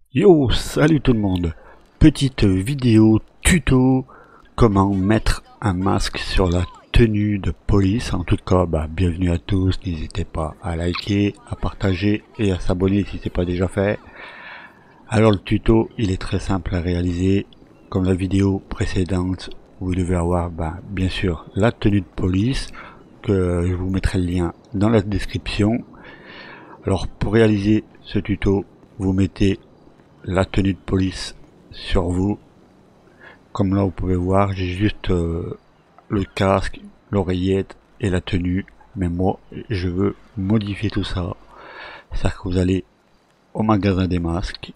Yo, salut tout le monde. Petite vidéo tuto comment mettre un masque sur la tenue de police. En tout cas, bienvenue à tous. N'hésitez pas à liker, à partager et à s'abonner si c'est pas déjà fait. Alors le tuto, il est très simple à réaliser. Comme la vidéo précédente, vous devez avoir bien sûr la tenue de police, que je vous mettrai le lien dans la description. Alors pour réaliser ce tuto, vous mettez la tenue de police sur vous. Comme là vous pouvez voir, j'ai juste le casque, l'oreillette et la tenue. Mais moi je veux modifier tout ça. C'est-à-dire que vous allez au magasin des masques.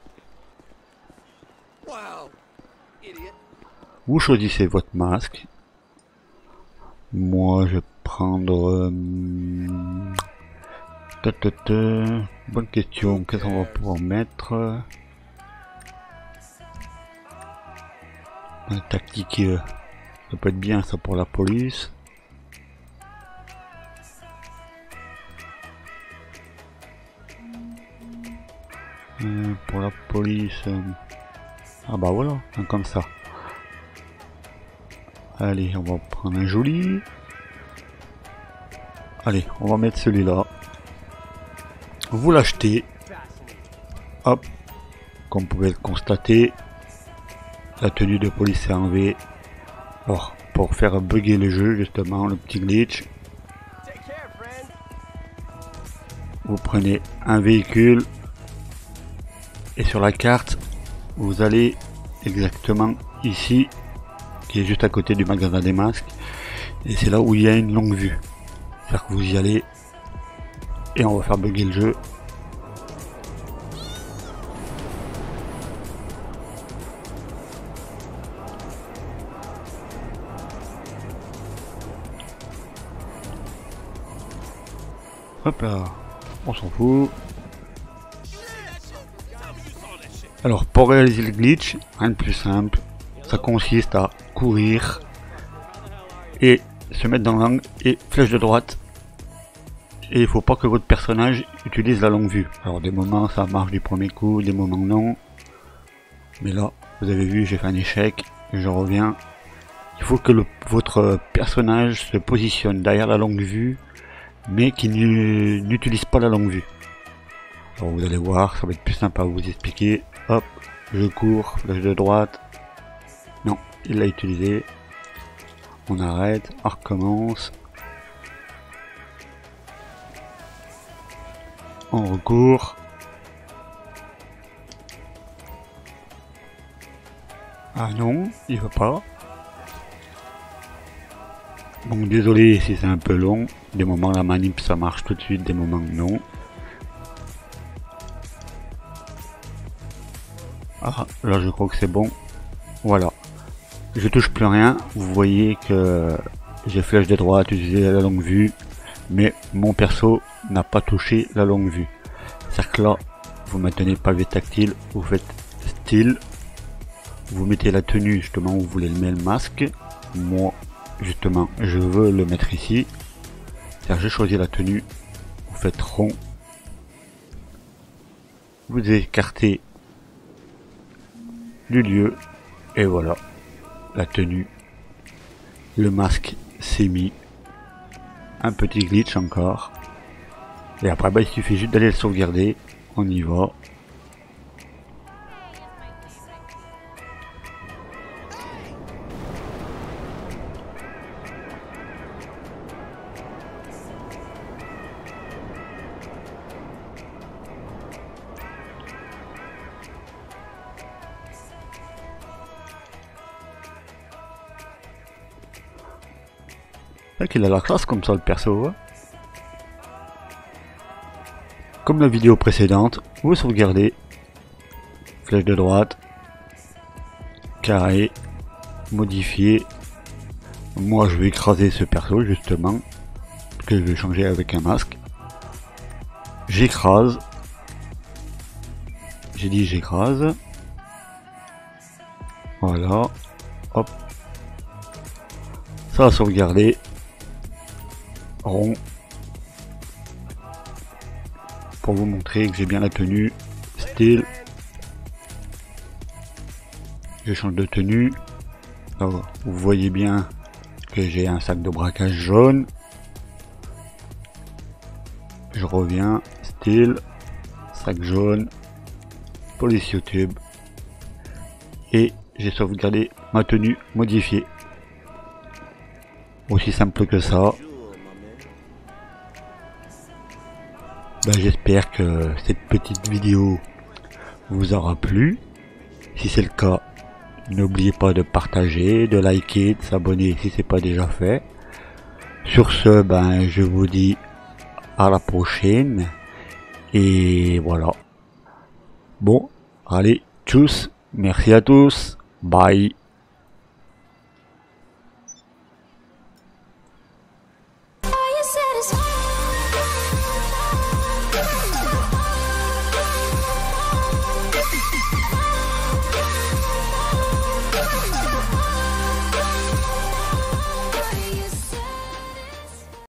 Vous choisissez votre masque. Moi je vais prendre... bonne question, qu'est-ce qu'on va pouvoir mettre? Un tactique, ça peut être bien ça pour la police. Pour la police... ah bah voilà, comme ça. Allez, on va prendre un joli. Allez, on va mettre celui-là. Vous l'achetez. Hop. Comme vous pouvez le constater, la tenue de police est enlevée. Alors, pour faire bugger le jeu, justement, le petit glitch, vous prenez un véhicule et sur la carte, vous allez exactement ici, qui est juste à côté du magasin des masques, et c'est là où il y a une longue vue. C'est-à-dire que vous y allez et on va faire bugger le jeu. Hop là, on s'en fout. Alors pour réaliser le glitch, rien de plus simple, ça consiste à courir et se mettre dans l'angle et flèche de droite. Et il faut pas que votre personnage utilise la longue vue. Alors des moments ça marche du premier coup, des moments non. Mais là, vous avez vu, j'ai fait un échec, et je reviens. Il faut que votre personnage se positionne derrière la longue vue, mais qui n'utilise pas la longue vue. Alors vous allez voir, ça va être plus simple à vous expliquer. Hop, je cours, flèche de droite. Non, il l'a utilisé. On arrête, on recommence. On recourt. Ah non, il veut pas. Bon, désolé si c'est un peu long. Des moments la manip ça marche tout de suite, des moments non. Ah, là je crois que c'est bon. Voilà. Je touche plus rien. Vous voyez que j'ai flèche de droite, utilisé la longue vue. Mais mon perso n'a pas touché la longue vue. C'est-à-dire que là, vous maintenez le pavé tactile, vous faites style. Vous mettez la tenue justement où vous voulez le mettre le masque. Moi, justement, je veux le mettre ici. C'est-à-dire j'ai choisi la tenue. Vous faites rond. Vous écartez du lieu. Et voilà. La tenue. Le masque s'est mis. Un petit glitch encore. Et après, il suffit juste d'aller le sauvegarder. On y va. C'est vrai qu'il a la classe comme ça le perso. Hein. Comme la vidéo précédente, vous sauvegardez. Flèche de droite. Carré. Modifier. Moi je vais écraser ce perso justement. Que je vais changer avec un masque. J'écrase. J'ai dit j'écrase. Voilà. Hop. Ça a sauvegardé. Rond. Pour vous montrer que j'ai bien la tenue. Style. Je change de tenue. Alors, vous voyez bien que j'ai un sac de braquage jaune. Je reviens, style, sac jaune, police YouTube. Et j'ai sauvegardé ma tenue modifiée. Aussi simple que ça. J'espère que cette petite vidéo vous aura plu. Si c'est le cas, n'oubliez pas de partager, de liker, de s'abonner si c'est pas déjà fait. Sur ce, je vous dis à la prochaine. Et voilà. Bon, allez, tchuss, merci à tous, bye.